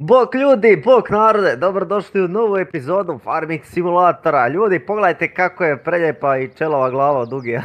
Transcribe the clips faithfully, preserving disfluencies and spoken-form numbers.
Bok ljudi, bok narode, dobrodošli u novu epizodu Farming Simulatora. Ljudi, pogledajte kako je preljepa i čelova glava od Dugija.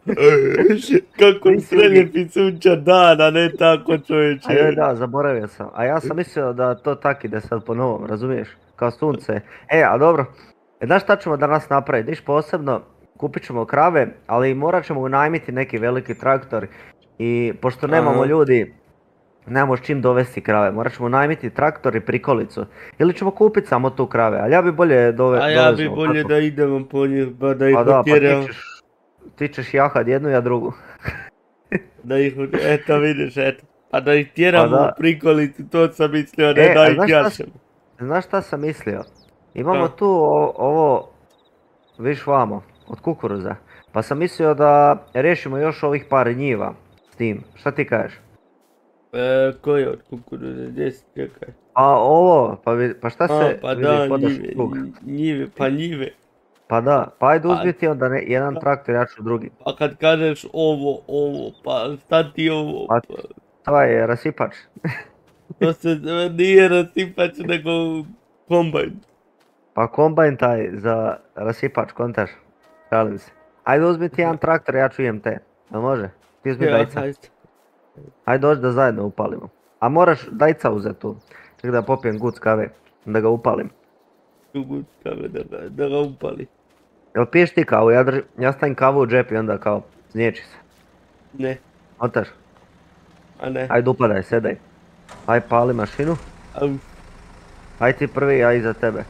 Kako je preljepi sunčan dan, a ne tako čovječe. A joj da, zaboravio sam. A ja sam mislio da to tak ide sad po novom, razumiješ? Kao sunce. E, a dobro. E, znaš šta ćemo danas napraviti? Niš posebno, kupit ćemo krave, ali morat ćemo unajmiti neki veliki traktor. I pošto nemamo Aha. ljudi, nemamo s čim dovesti krave, morat ćemo najmiti traktor i prikolicu. Ili ćemo kupiti samo tu krave, ali ja bi bolje dove, A ja bi dovezao, bolje kako? da idemo po njih, pa da ih Pa da, pa otjeram. ti ćeš, ti ćeš jahad jednu, ja drugu. Da ih, eto vidiš, eto. Pa da ih tjeramo Pa da. u prikolici, to sam mislio, ne E, da a ih znaš šta jašem. Znaš šta sam mislio? Imamo Šta? tu o- ovo, viš vamo, od kukuruza. Pa sam mislio da riješimo još ovih par njiva s tim. Šta ti kažeš? E, koji je od kukuruza, gdje si, čekaj. Pa ovo, pa, vi- pa šta A, se pa vidi da, hodaš njive, krug? njive, pa njive. Pa da, pa ajde Pa- uzmi ti onda ne, jedan Pa- traktor, ja ću drugi. Pa kad kažeš ovo, ovo, pa šta ti ovo, Pa- pa, To je rasipač. to se zove, nije rasipač nego kombajn. Pa kombajn taj za rasipač, kontaš. Šalim se. Ajde uzmi ti jedan traktor, ja ću I M T. Jel može? Ti uzmi Ja, dajca. hajde. Ajde dođi da zajedno upalimo. A moraš dajca uzeti tu. Ček da popijem guc kave, da ga upalim. Kugut kave da ga, da ga upali. Jel piješ ti kavu? Ja, drž, ja stavim kavu u džep i onda kao zniječi se. Ne, Otaš, a ne. ajde upadaj, sedaj. Aj pali mašinu. Au. Aj ti prvi, ja iza tebe.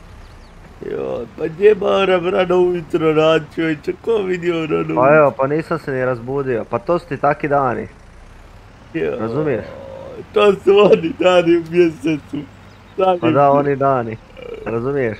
Joj, pa gdje moram rano ujutro rad, čovječe, ko vidio rano Pa evo, pa nisam se ni razbudio. Pa to su ti taki dani, Joj, razumiješ? To su oni dani u mjesecu. Šalim Pa da, se, oni dani. Razumiješ?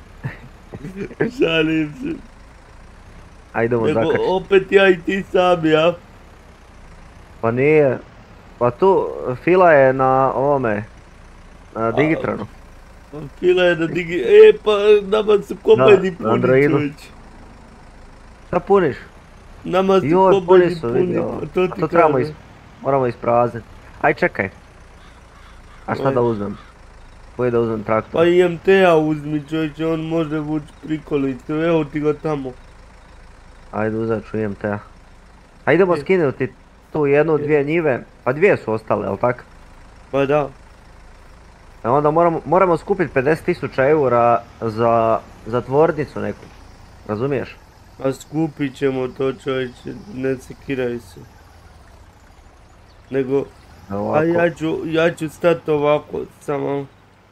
šalim se. Ajde idemo Nego zakači. opet ja i ti sami, ja? Pa nije. Pa tu, Fila je na ovome, na Digitronu. Fila je na digi... E, pa nama su kombajni na puni, Androidu. čovječe. Šta puniš? Nama su Joj, puni kombajni su, puni, vidio. pa to A ti to trebamo kažem. is... moramo isprazniti. Aj čekaj. A šta Aj. da uzmem? Koji da uzmem traktor? Pa I M T-a uzmi, čovječe, on može vući prikolicu, evo ti ga tamo. Ajde uzet ću I M T-a. A idemo Je. skinuti tu jednu, dvije njive. Pa dvije su ostale, jel tak? Pa da. E onda moramo, moramo skupiti pedeset tisuća eura za, za tvornicu neku. Razumiješ? A skupit ćemo to, čovječe, ne sekiraj se. Nego, Ovako. a ja ću, ja ću stati ovako, samo.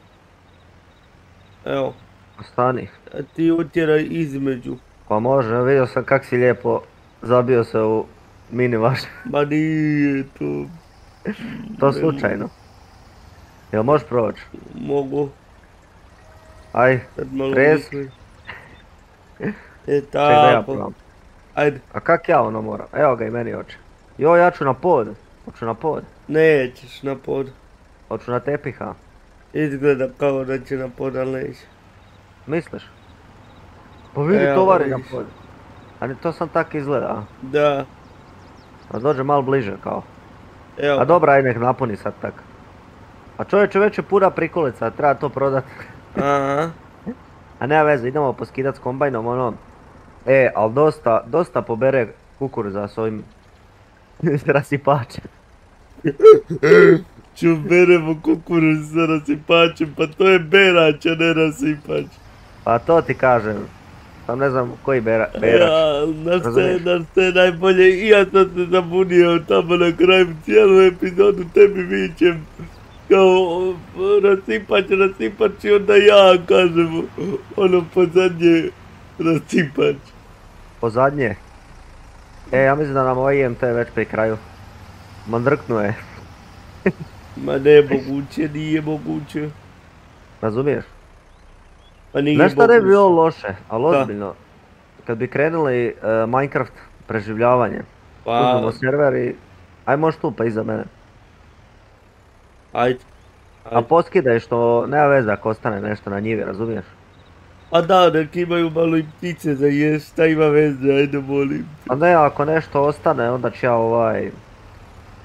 Evo, Stani. a ti utjeraj između. Pa može, vidio sam kak si lijepo zabio se u mini vaš. Ma nije to. To Ne slučajno. Jel možeš proći? Mogu, Aj, sad malo Trez. mislim. E ček da ja tako, probam. ajde, A kak ja ono moram? Evo ga i meni oče. Jo, ja ću na pod. Hoću na pod. nećeš na pod. Hoću na tepiha. Izgleda kao da će na pod, ali neće. Misliš? Pa vidi Evo, tovari na vidiš. pod. A ni to sam tak izgleda, a? Da, A dođe malo bliže kao. evo. A dobra, aj nek napuni sad tak. A čovječe već je puna prikolica, treba to prodat. Aha. A nema veze, idemo poskidat s kombajnom ono. E, al dosta, dosta pobere kukuruza s ovim rasipačem. Čuberemo kukuruz sa rasipačem, pa to je berać, a ne rasipač. Pa to ti kažem. Sam ne znam koji bera, berač. Ja, na sve, razumiješ? na sve najbolje, i ja sam se zabunio tamo na kraju cijelu epizodu tebi vičem. Kao rasipač, rasipač i onda ja kažem ono pozadnje rasipač. Po zadnje. E, ja mislim da nam ovaj I M T već pri kraju. Mandrknuo je, Ma ne moguće, nije moguće. razumiješ? Pa nije Znaš šta ne bi moguće. bilo loše, ali Šta? ozbiljno. Kad bi krenuli e, Minecraft preživljavanje. Pa, Uzmemo server i... Aj možeš tu pa iza mene. ajde. A poskidaj što nema veze ako ostane nešto na njivi, razumiješ? A da, nek imaju malo i ptice za jest, šta ima veze, ajde molim. A ne, ako nešto ostane onda ću ja ovaj...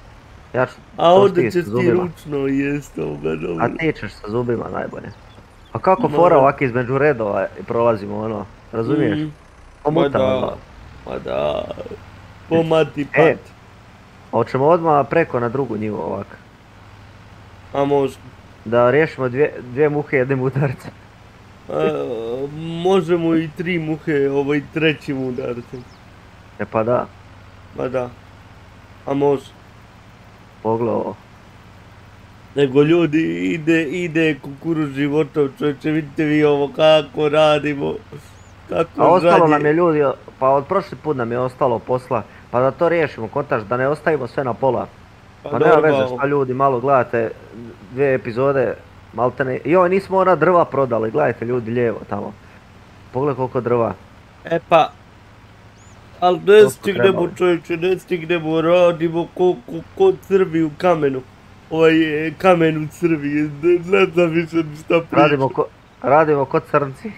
Ja ću, A to onda ti ćeš sa ti zubima. ručno jest ovoga, dobro. A ti ćeš sa zubima najbolje. A kako Ma fora da. ovak između redova i prolazimo ono, razumiješ? Mm, Ma Pomutamo da, dva. ma da. Po mati E. pat. A hoćemo odmah preko na drugu njivu ovak. A može. Da riješimo dvije, dvije muhe jednim udarcem. A, možemo i tri muhe ovaj trećim udarcem. E pa da, Ma da. A može. pogledaj ovo. Nego ljudi, ide, ide kukuruz životov, čovječe, vidite vi ovo kako radimo. Kako A ostalo žadje. nam je ljudi, pa od prošli put nam je ostalo posla, pa da to riješimo, kontaš, da ne ostavimo sve na pola. Pa nema veze normalno. šta ljudi, malo gledate dvije epizode, maltene, joj nismo ona drva prodali, gledajte ljudi lijevo tamo. Pogledaj koliko drva. E pa, ali ne To smo stignemo trebali. čovječe, ne stignemo, radimo ko, ko, ko crvi u kamenu. Ovaj e, kamen u crvi, ne, ne znam više šta pričam. Radimo ko, radimo ko crnci,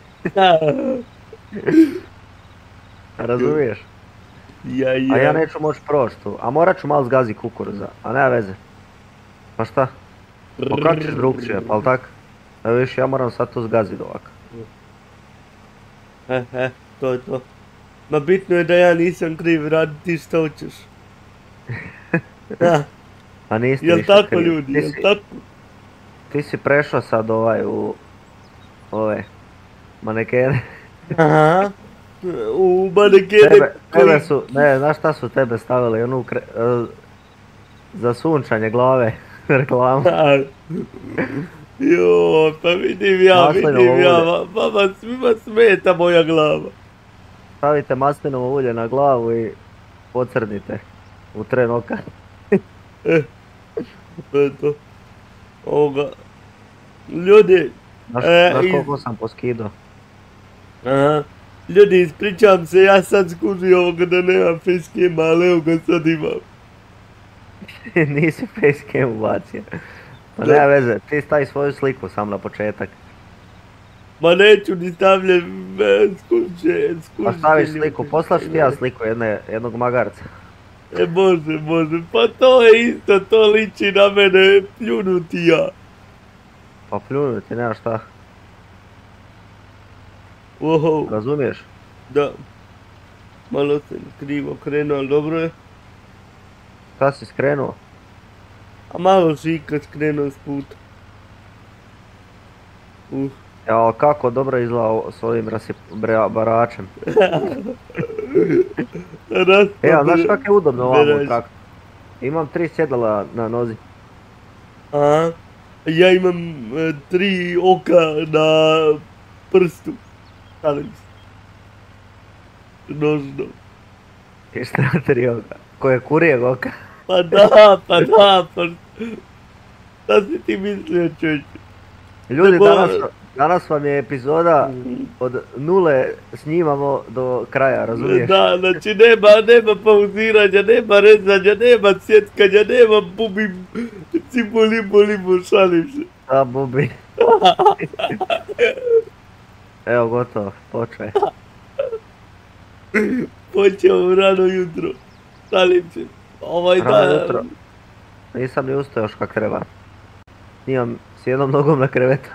razumiješ? Ja, ja. A ja neću moći proći tu, a morat ću malo zgazi kukuruza, a nema veze. Pa šta? Pa kak ćeš drugčije, pa li tak? Evo viš, ja moram sad to zgazit ovako. E, e, to je to. Ma bitno je da ja nisam kriv, radi ti šta hoćeš. Da, A niste jel ništa tako krivi. ljudi, Ti jel si- tako? Ti si prešao sad ovaj u ove manekene. Aha. U manekene Tebe, koji... tebe su, ne, znaš šta su tebe stavili, onu kre, e, za sunčanje glave, reklamu. A, Joj, pa vidim ja, Maslinovo vidim ja, ulje. va- vama svima smeta moja glava. Stavite maslinovo ulje na glavu i pocrnite u tren oka. Eto, ovoga. Ljudi, Znaš, E, znaš i- koliko sam poskidao? aha, ljudi, ispričavam se, ja sad skužio ovoga da nemam facecama, ali evo ga sad imam. Nisi facecam ubacio. Pa Da. nema veze, ti stavi svoju sliku sam na početak. Ma neću ni stavljati, skuže, skuže. Pa staviš sliku, poslaš ti ja sliku jedne, jednog magarca. E, može, može, pa to je isto, to liči na mene, pljunuti ja. Pa pljunuti, nema šta, Wow, razumiješ? da. Malo sam krivo krenuo, ali dobro je. Šta si skrenuo? A malo šika skrenuo s puta. Uh. Evo kako dobro izgleda ovo s ovim rasiparačem. E, a znaš kak je udobno ovamo u Berač. traktoru? Imam tri sjedala na nozi. A, ja imam e, tri oka na prstu. Šalim se. Nožno. I šta tri oka? Ko je kurijeg oka? Pa da, pa da, pa... Šta si ti mislio, čovječe? Ljudi, Nebo- danas, danas vam je epizoda od nule snimamo do kraja, razumiješ? Da, znači nema, nema pauziranja, nema rezanja, nema sjetkanja, nema bubim, cipu limu limu, šalim se. Da, bubi. Evo, gotovo, počeo je. Počeo rano jutro, šalim se. Ovaj Rano dan... jutro. Nisam ni ustao još kak treba. Snimam s jednom nogom na krevetu.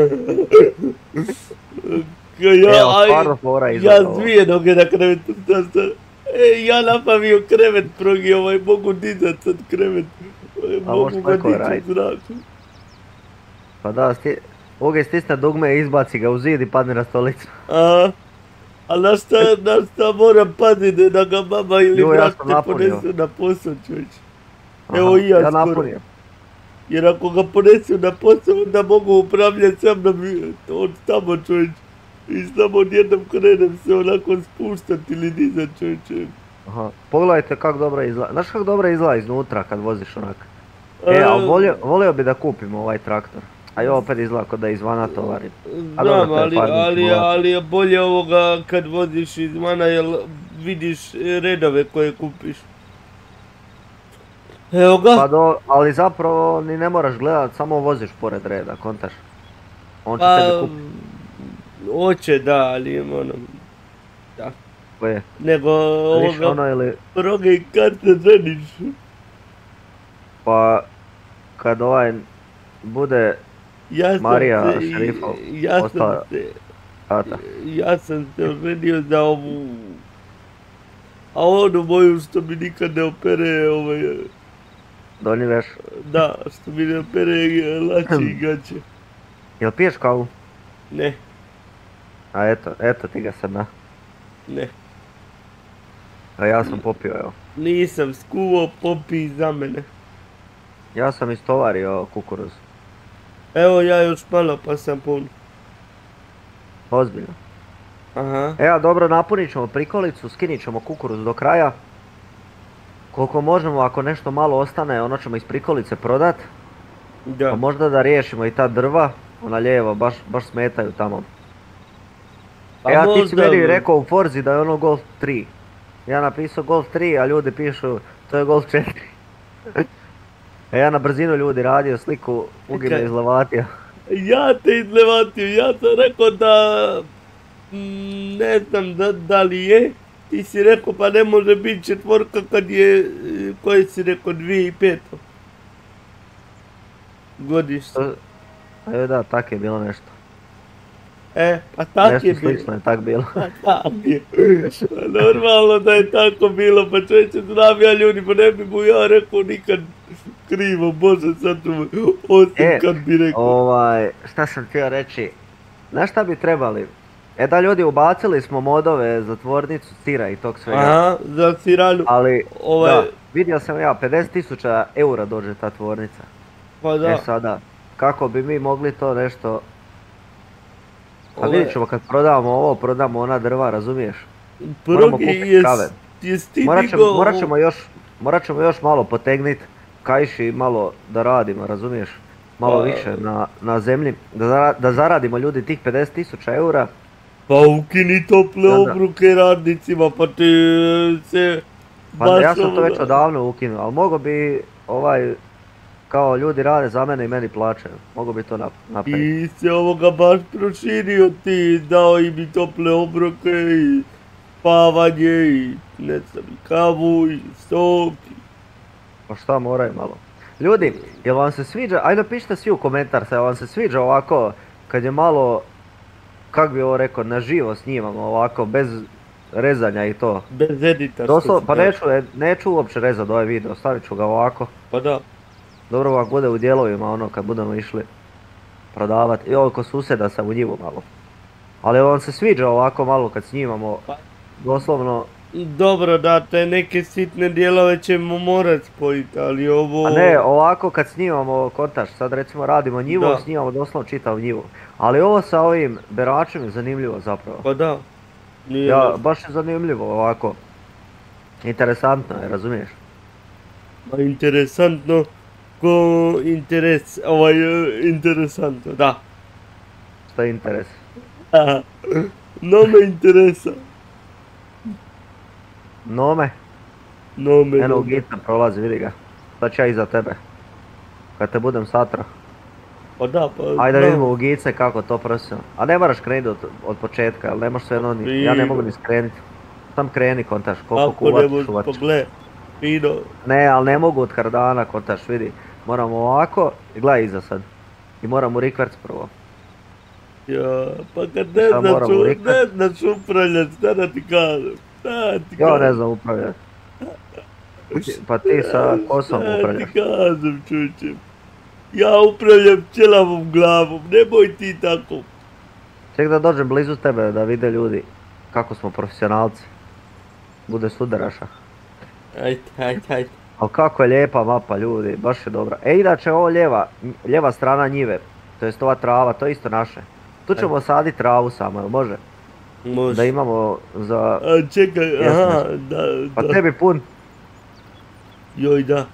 Ja, Evo, aj, stvarno fora izgleda ja ovo. s dvije noge na krevetu, šta šta? E, ja napravio krevet progi, ovaj, mogu dizat sad krevet. A Mogu možeš ga tako dići raditi. u zraku. Pa da, sti... Oge stisne dugme i izbaci ga u zid i padne na stolicu. A, a na šta, na šta moram paziti da ga mama ili Jo, ja brat sam ne napunio. ponesu na posao, čovječ. Aha, Evo i ja ja skoro. napunio. Jer ako ga ponesu na posao, onda mogu upravljati sam na mi, od tamo, čovječ. I samo odjednom krenem se onako spuštati ili dizat, čovječe. Aha, pogledajte kako dobro izgleda. Znaš kako dobro izgleda iznutra kad voziš onak? E, ali volio, volio bi da kupimo ovaj traktor. A i opet izgleda kod da izvana tovari. A dobro, Znam, to je ali, farming ali, simulator. ali je bolje ovoga kad voziš izvana jer vidiš e, redove koje kupiš. Evo ga. Pa do, ali zapravo ni ne moraš gledat, samo voziš pored reda, kontaš. On će Pa, tebi kupiti hoće da, ali ono, da. koje. Nego Viš ovoga, ono ili... proge kad se ženiš. Pa, kad ovaj bude Ja sam Marija se, šerifov ja sam ostala se, tata. ja sam se oženio za ovu, a onu moju što mi nikad ne opere, ovaj, Donji veš. da, što mi ne opere lači i gaće. Jel piješ kavu? Ne, A eto, eto ti ga sad na. ne, A ja sam popio, evo. nisam skuo, popi za mene. Ja sam istovario kukuruz. Evo ja još malo pa sam pun. Ozbiljno. Aha. Evo, dobro, napunit ćemo prikolicu, skinit ćemo kukuruz do kraja. Koliko možemo, ako nešto malo ostane, ono ćemo iz prikolice prodat. Da. Pa možda da riješimo i ta drva, ona lijevo, baš, baš smetaju tamo. Pa E, a ti si možda- meni rekao u Forzi da je ono Golf tri. Ja napisao Golf tri, a ljudi pišu to je Golf četiri. E, ja na brzinu ljudi radio sliku ugine Kaj? iz Levatija. Ja te izlevatio, ja sam rekao da, mm, ne znam da, da li je, ti si rekao pa ne može biti četvorka kad je, e, koje si rekao, dvije i peto godište. E da, tak je bilo nešto. E, pa tak Nešto je bilo. slično je tak bilo. Pa tak je. Pa normalno da je tako bilo, pa čovječe znam ja ljudi, pa ne bi mu ja rekao nikad krivo, bože sad ću mu, osim E, kad bi rekao. Ovaj, šta sam htio reći? Znaš šta bi trebali? E da ljudi, ubacili smo modove za tvornicu sira i tog svega. Aha, za siranu, Ali, ovaj, da, vidio sam ja, pedeset tisuća eura dođe ta tvornica. pa da. E sada, kako bi mi mogli to nešto... Pa Ovaj- vidjet ćemo kad prodamo ovo, prodamo ona drva, razumiješ? moramo Progi, kupit jes, kave. jes ti Morat ćemo, digao- morat ćemo još, morat ćemo još malo potegnit kaiši malo da radimo, razumiješ? Malo Pa- više na, na zemlji, da, zara- da zaradimo ljudi tih pedeset tisuća eura. Pa ukini tople Da, da. obruke radnicima, pa ti se Pa baš ja sam to ovoga- već odavno ukinuo, ali mogo bi ovaj, kao ljudi rade za mene i meni plaćaju, mogo bi to nap- napraviti. Ti se ovoga baš proširio, ti dao im i tople obroke i spavanje i ne znam i kavu i sok. Pa šta moraju malo. Ljudi, jel vam se sviđa, ajde napišite svi u komentar se, jel vam se sviđa ovako, kad je malo, kak bi ovo rekao, na živo snimamo ovako, bez rezanja i to. Bez edita. što Doslovno, si pa dao. neću, neću uopće rezati ovaj video, stavit ću ga ovako. Pa da. Dobro vam bude u dijelovima ono kad budemo išli prodavati. I ovo ko susjeda sam u njivu malo. Ali jel vam se sviđa ovako malo kad snimamo, Pa- doslovno, Dobro, da, te neke sitne dijelove ćemo morat spojiti, ali ovo... a ne ovako kad snimamo kontaž, sad recimo radimo njivu, Da. snimamo doslovno čitav njivu. Ali ovo sa ovim beračem je zanimljivo zapravo. Pa da. Nije Ja, loše. baš je zanimljivo ovako. Interesantno je, razumiješ? Pa interesantno, ko interes, ovaj, e, interesantno, da. Što je interes. Aha. No me interesa. Nome, No me eno u no me. gita prolazi, vidi ga. Sad ću ja iza tebe. Kad te budem satra. Pa da, pa... Ajde da znam. vidimo u gice kako to profesionalno. A ne moraš krenuti od, od početka, jel ne možeš sve jedno ni... Ja ne mogu ni skrenuti. Sam kreni kontaš, koliko Ako ne kuvat možeš, čuvat. pa gle, fino. Ne, ali ne mogu od kardana kontaš, vidi. Moramo ovako i gledaj iza sad. I moramo rikverc prvo. Ja, pa kad ne Šta znaš, moramo u- rikat? ne znaš upravljat, šta da ti kažem, šta da ti Ja ne kažem. znam upravljati. Pa ti sa kosom Šta upravljaš. ti kažem, čuče. Ja upravljam pčelavom glavom, nemoj ti tako. Ček da dođem blizu tebe da vide ljudi kako smo profesionalci. Bude sudaraša. Ajde, ajde, ajde. Ali kako je lijepa mapa ljudi, baš je dobra. E inače ovo lijeva, lijeva strana njive, to jest ova trava, to je isto naše. Tu ćemo saditi travu samo, jel može? Može. Da imamo za... A čekaj, Jesmo. aha, da, Pa da. tebi pun, Joj, da.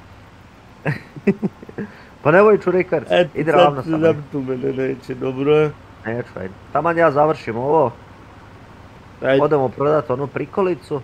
pa nemoj ću rikverc, Eto, idi sad ravno se sa mnom. zaptu mene neće, dobro je. Neću, ajde. Taman ja završim ovo, Ajde. odemo prodat onu prikolicu.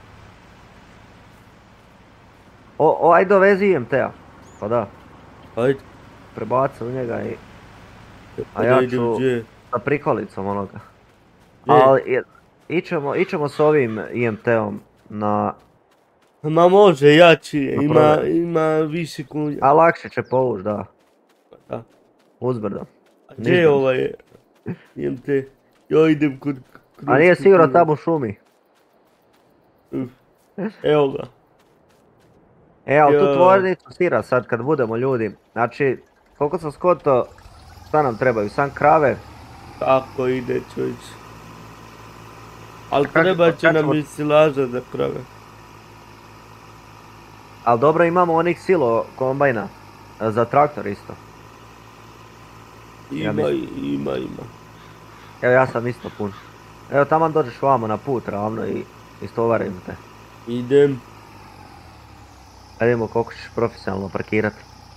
O, o ajde dovezi I M T-a, pa da, Ajde. prebaci u njega i Pa ja da idem ću- gdje? sa prikolicom onoga. Gdje? Ali i- ićemo, ićemo s ovim I M T-om na Ma može, jači je, Na ima, prodaju. ima više kunja. A lakše će povuć, da. Da. Uzbrdo. A gdje je ovaj, jem te, ja idem kod... A nije sigurno tamo u šumi. Uf. Evo ga. E, ali tu Ja. tvornicu sira sad kad budemo ljudi. Znači, koliko sam skoto, šta nam trebaju, sam krave? Tako ide čovječ. Ali Kako- treba će kako nam ćemo- i silaža za krave. Ali dobro imamo onih silo kombajna. e, Za traktor isto. Ja Ima, ima, ima. Evo ja sam isto pun. Evo taman dođeš vamo na put ravno i istovarim te. Idem. Da vidimo koliko ćeš profesionalno parkirat.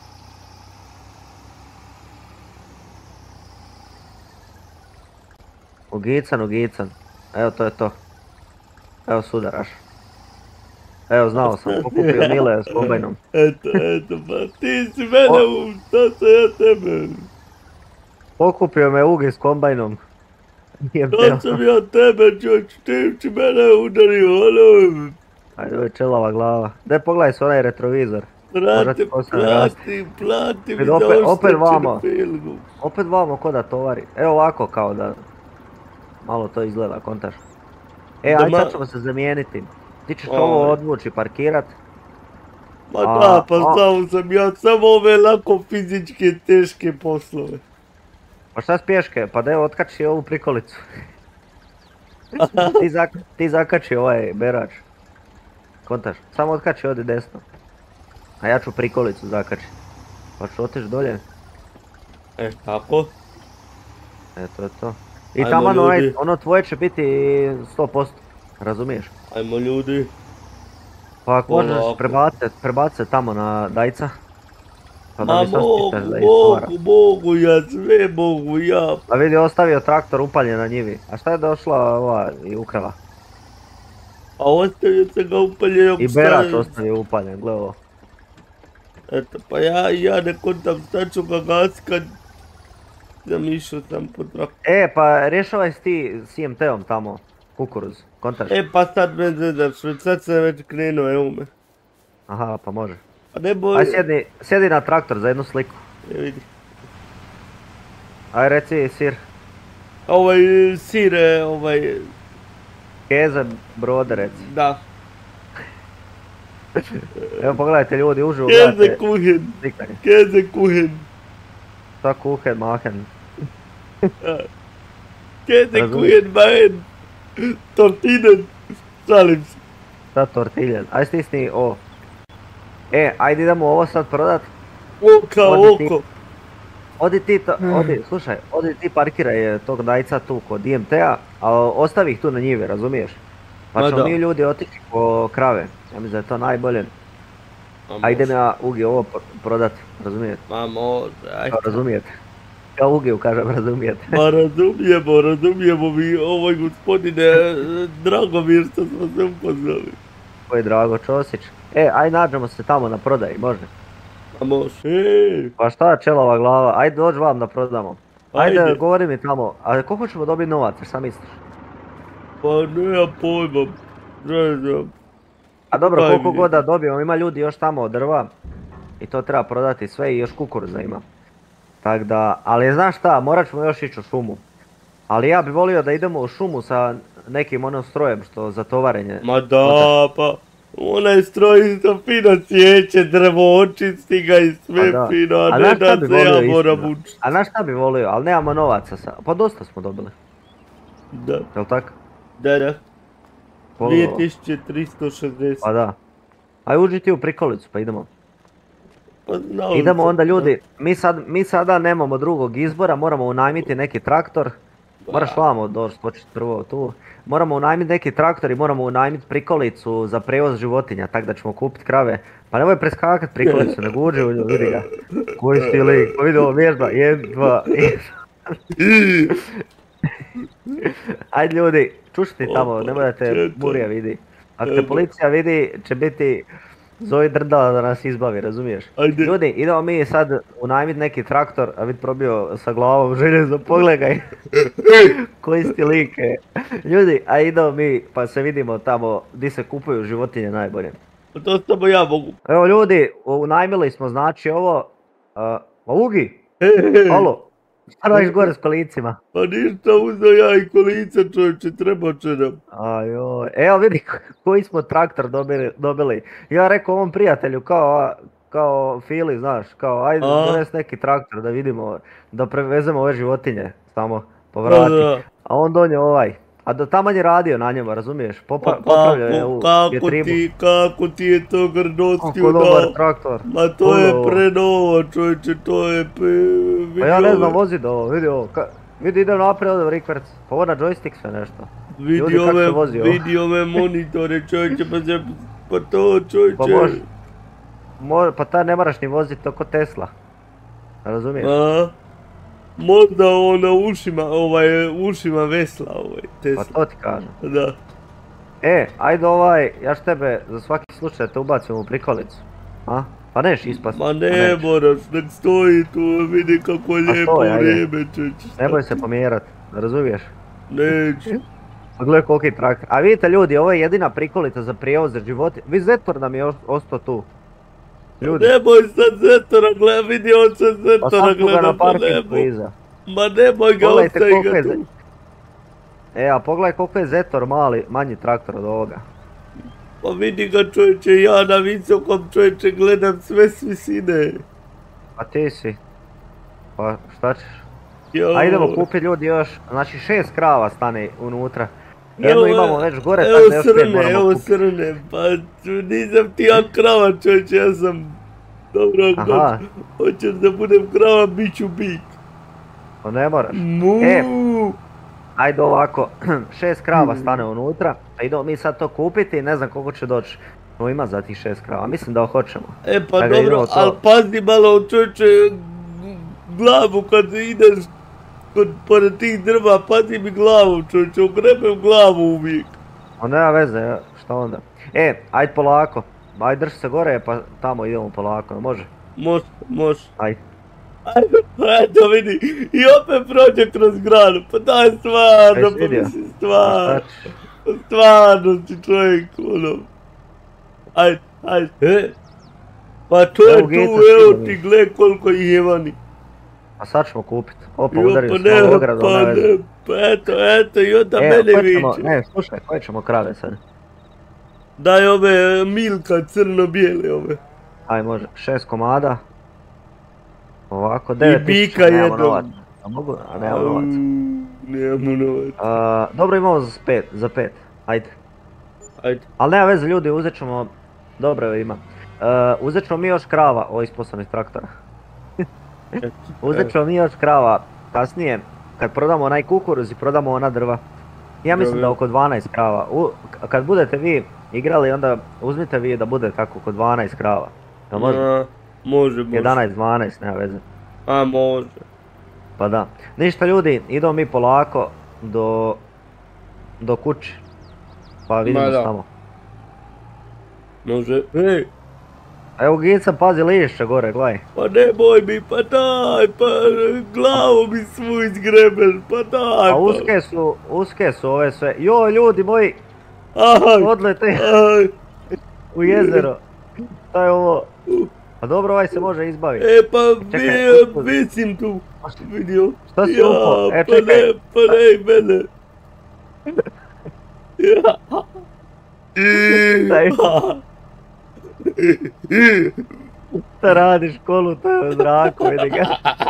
Ugican, ugican. Evo to je to. Evo sudaraš. Evo znao sam, pokupio Mile s kombajnom. Eto, eto, pa ti si mene u... Šta se ja tebe? Pokupio me Ugi s kombajnom. Nijem Šta sam ja tebe, čovječ, ti si mene udario, ono... Ajde, ovo je čelava glava. Daj pogledaj se onaj retrovizor. Možda Brate, ti postane rast. plati, plati mi Opet- za opet oštećenu vamo. filmu. Opet vamo ko da tovari. Evo ovako kao da... Malo to izgleda, kontaš. E, Da ajde ma- sad ćemo se zamijeniti. Ti ćeš Aj. ovo odvući, parkirat. Ma A, da, pa a. znao sam ja samo ove lako fizičke teške poslove. Pa šta s pješke? Pa da evo otkači ovu prikolicu. ti, zak, ti zakači ovaj berač. Kontaš, samo otkači odi desno. A ja ću prikolicu zakači. Pa ću otići dolje. E, tako? E, to je to. I Ajmo, taman onaj, ljudi. ono tvoje će biti sto posto. Razumiješ? Ajmo ljudi. Pa ako možeš Polako. prebacit, prebacit tamo na Dajca. Pa da Ma mi se mogu, ospitaš da istovara. mogu, mogu ja, sve mogu ja. A vidi, ostavio traktor upaljen na njivi. A šta je došla ova i ukrala? A ostavio sam ga upaljenog I berač ostavio upaljen, gle ovo. Eto, pa ja, ja ne kontam šta ću ga gas kad sam išao sam po traktoru. E, pa rješavaj s ti s I M T-om tamo, kukuruz, kontaš. E, pa sad me zezaš, već sad sam već krenuo, evo me. Aha, pa može. Pa ne boj... Aj sjedi, sjedi na traktor za jednu sliku. E, vidi. Aj reci sir, Ovaj sir, e, ovaj, keze, brode reci. da. Evo pogledajte ljudi, uživo Keze gledajte kuhen, slikanje. keze kuhen. Šta kuhen, machen. Keze Razumiješ? kuhen, mahen. Tortinen. Šalim se. Šta tortiljen, aj stisni o. E, ajde idemo ovo sad prodat. Oka, Odi ti. oko. Odi ti, to, odi, slušaj, odi ti parkiraj tog Dajca tu kod I M T-a, a ostavi ih tu na njive, razumiješ? Pa Ma ćemo da. mi ljudi otići po krave, ja mislim da je to najbolje. Ma A idem može. ja Ugi ovo pro- prodat, razumijete? Ma može, ajde. Kao razumijete. Ja Ugiju kažem razumijete. Ma razumijemo, razumijemo mi ovoj gospodine e, Dragomir što smo se upoznali. Koji Drago Ćosić. E, aj nađemo se tamo na prodaji, može? Ma može. E, Pa šta čelova glava, ajde dođi vam da prodamo. Ajde, Ajde. govori mi tamo, a koliko ćemo dobiti novaca, šta misliš? pa nema pojma. Ne znam. A dobro, Daj koliko mi. god da dobijemo, ima ljudi još tamo od drva i to treba prodati sve i još kukuruza ima. Tak da, ali znaš šta, morat ćemo još ići u šumu. Ali ja bi volio da idemo u šumu sa nekim onom strojem što za tovarenje. Ma da, pa onaj stroj isto fino sjeće, drvo, očisti ga i sve Pa da. fino, a A ne znaš šta da bi se ja volio moram istina? učiti. A znaš šta bi volio, ali nemamo novaca sa, pa dosta smo dobili, Da, jel tako? da, da. Polo- dvije tisuće tristo šezdeset. Pa da. Aj uđi ti u prikolicu pa idemo. Pa znao Idemo sam, onda ljudi, mi, sad, mi sada nemamo drugog izbora, moramo unajmiti neki traktor. Moraš vamo doći, početi prvo tu. Moramo unajmiti neki traktor i moramo unajmiti prikolicu za prevoz životinja, tak da ćemo kupiti krave. Pa nemoj preskakat prikolicu, nego uđi u nju, vidi ga. Koji si ti lik, pa vidi ovo vježba, jedan, dva, jedan. Ajde ljudi, čušti tamo, nemoj da te Čekaj. burija vidi. Ako te Evo. policija vidi, će biti zovi Drndala da nas izbavi, razumiješ? Ajde. Ljudi, idemo mi sad unajmit neki traktor, a vid probio sa glavom željezo, pogledaj. Koji si ti like. Ljudi, a idemo mi pa se vidimo tamo di se kupuju životinje najbolje. Pa to samo ja mogu. Evo ljudi, unajmili smo znači ovo... Uh, Ugi, Hej, hej. halo, šta radiš gore s kolicima? Pa ništa, uzeo ja i kolica čovječe, treba će nam. Ajoj, evo vidi koji smo traktor dobili, dobili. Ja rekao ovom prijatelju kao, kao Fili, znaš, kao ajde dones neki traktor da vidimo, da prevezemo ove životinje, samo povrati. A on donio ovaj. A do taman je radio na njemu, razumiješ? Popa, popravljao je u vjetribu. Kako ti je to Grnovski udao? Kako dobar traktor. Ma to je prenovo čovječe, to je... Pa ja ne znam vozit ovo, vidi ovo. Vidi idem naprijed ovdje rikverc. Pa ovo na joystick sve nešto. Vidi ove, vidi ove monitore čovječe, pa se... Pa to čovječe... Pa može. Može, pa taj ne moraš ni vozit, to ko Tesla. Razumiješ? A? Možda ovo na ušima, ovaj, ušima vesla, ovaj, Tesla. Pa to ti kažem. Da. E, ajde ovaj, ja ću tebe za svaki slučaj te ubacim u prikolicu. A? Pa neš ispast. Ma ne moraš, nek stoji tu, vidi kako je lijepo vrijeme, čeće. Ne boj se pomjerat, razumiješ? Neću. Pa gledaj koliki traktor. A vidite ljudi, ovo je jedina prikolica za prijevoz za životinje. Vi Zetor nam je ostao tu. Ljudi. Nemoj sad Zetora gleda, vidi on sad Zetora gleda, pa nemoj. Ma nemoj ga ostavi ga tu. E, a pogledaj koliko je Zetor mali, manji traktor od ovoga. Pa vidi ga čovječe, ja na visokom čovječe gledam sve s visine. Pa ti si. Pa šta ćeš? A idemo kupiti ljudi još, znači šest krava stane unutra. Jednu imamo već gore, tako da još pet moramo Evo srne, pa nisam ti ja krava čovječe, ja sam dobro god, hoćeš da budem krava, bit ću bik. Pa ne moraš. Muuu. E, ajde ovako, šest krava stane unutra, a idemo mi sad to kupiti i ne znam koliko će doći. No ima za tih šest krava, mislim da hoćemo. E pa dobro, ali pazi malo čovječe glavu kad ideš pored tih drva, pazi mi glavu čovječe, ogrebem glavu uvijek. O nema veze, šta onda? E, ajde polako, ajde drži se gore pa tamo idemo polako, može? Može, može. Ajde. Ajde, eto vidi, i opet prođe kroz granu, pa daj stvarno, pa mislim stvarno, stvarno si čovjek, ono. Ajde, ajde, e, pa to je tu, evo ti gle koliko ih je vani. A sad ćemo kupit, opa udario s malo ogradu, ne veze. Pa eto, eto, i onda mene viće. Ne, slušaj, koje ćemo krave sad? Daj ove Milka crno-bijele ove. Aj može, šest komada. Ovako, devet tisuća, nemamo novac. A mogu, a nemamo novac. Nemamo novac. Dobro imamo za pet, za pet, ajde. Ajde. Ali nema veze ljudi, uzet ćemo, dobro ima. Uzet ćemo mi još krava, ovo isposobnih traktora. Uzet ćemo mi još krava, kasnije, kad prodamo onaj kukuruz i prodamo ona drva. Ja mislim da oko dvanaest krava. Kad budete vi igrali, onda uzmite vi da bude tako oko dvanaest krava. Jel može? Može, može. jedanaest, dvanaest, nema veze. A, može. Pa da. Ništa ljudi, idemo mi polako do... do kući. Pa vidimo se tamo. Može, hej! Evo Gica, pazi lišće gore, gledaj. Pa nemoj mi, pa daj, pa glavu mi svu izgrebeš, pa daj pa. A uske su, uske su ove sve. Joj ljudi moji! Odlete u jezero. Šta je ovo? Pa dobro, ovaj se može izbaviti. E pa visim tu, vidio. Šta si upao? E čekaj. Pa ne, mene. Šta radiš kolu, to je u zraku, vidi ga.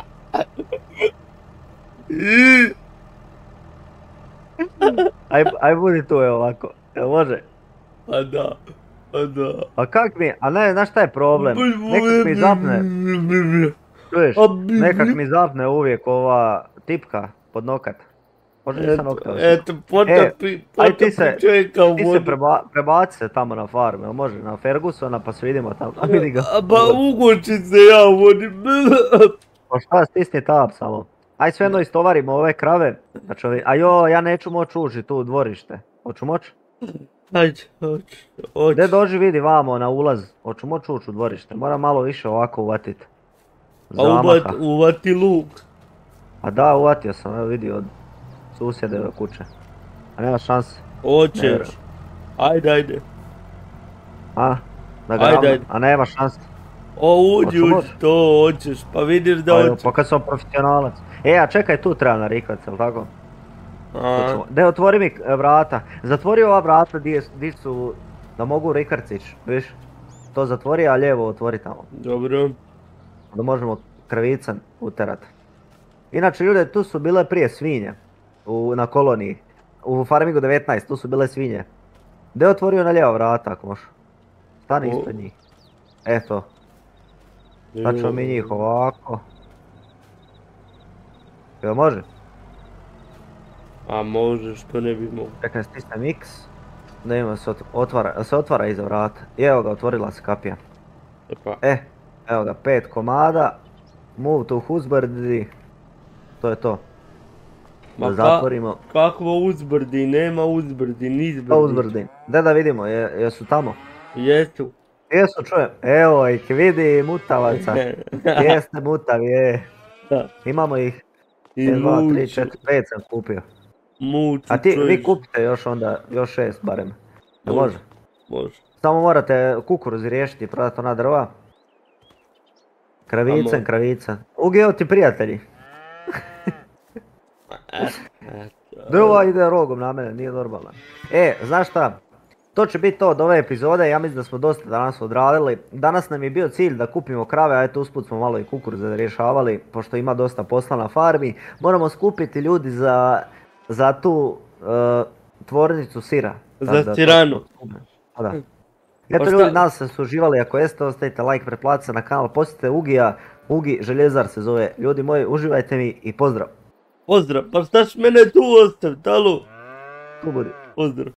Aj budi tu, evo ovako, jel može? Pa da, pa da. A kak mi, a ne, znaš šta je problem? Nekak mi zapne, čuješ, nekak mi zapne uvijek ova tipka pod nokat. Može nisam noktao. Eto, potopi, potopi čovjeka u vodu. Ti se prebaci se tamo na farmu, jel može, na Fergusona pa se vidimo tamo, a vidi ga. Pa ugući se ja u vodi. Pa šta, stisni tab samo. Aj sve jedno istovarimo ove krave, a jo, ja neću moći ući tu u dvorište. Hoću moći? Ajde, hoću, hoću. Gdje dođi vidi vamo na ulaz, hoću moći ući u dvorište, moram malo više ovako uvatit. Zamaha. A uvati luk? A da, uvatio sam, evo vidi od susjedeve kuće. A nema šanse. Hoćeš. Ajde, ajde. A? Da ga Ajde, ravna, ajde. a nema šanse. O, uđi, Hoćemo? uđi, to hoćeš, pa vidiš da Pa, hoćeš. pa kad sam profesionalac. E, a čekaj, tu treba narikvat, jel tako? A, De, otvori mi e, vrata. Zatvori ova vrata di, je- di su, da mogu rikarcić, viš? To zatvori, a lijevo otvori tamo. dobro. Da možemo kravican uterat. Inače, ljude, tu su bile prije svinje. U, na koloniji. U Farmingu devetnaest, tu su bile svinje. De otvorio na lijeva vrata, ako možeš. Stani O. ispred njih. Eto. Sad ćemo mi njih ovako. Jel može? A može, što ne bi mogao. Čekaj, stisnem X. Da ima se ot- otvara, da se otvara iza vrata. I evo ga, otvorila se kapija. E pa, E, evo ga, pet komada. Move to husbandi. To je to. ma Da ka, zatvorimo. kakvo uzbrdi, nema uzbrdi, nizbrdi. To uzbrdi. Da da vidimo, je, jesu tamo. Jesu. Jesu, čujem. Evo ih, vidi mutavaca. Jeste mutav, je. Da. Imamo ih. I jedan, dva, tri, muču, četiri, pet sam kupio. muču, A ti, vi čuješ. kupite još onda, još šest barem. Ne može? Može. Samo morate kukuruz riješiti i prodati ona drva. Kravicen, Amo. kravicen. Ugeo ti prijatelji. Eto. Drva ide rogom na mene, nije normalno. E, znaš šta? To će biti to od ove epizode, ja mislim da smo dosta danas odradili. Danas nam je bio cilj da kupimo krave, a eto usput smo malo i kukuruza rješavali, pošto ima dosta posla na farmi. Moramo skupiti ljudi za, za tu e, tvornicu sira. Za Da- da to- siranu. Pa da. Pa Eto šta- ljudi, nadam se da ste uživali, ako jeste ostavite like, pretplatite se na kanal, posjetite Ugija, Ugi Željezar se zove. Ljudi moji, uživajte mi i pozdrav. Pozdrav, pa šta ćeš mene tu ostaviti, alo? Tu budi. Pozdrav.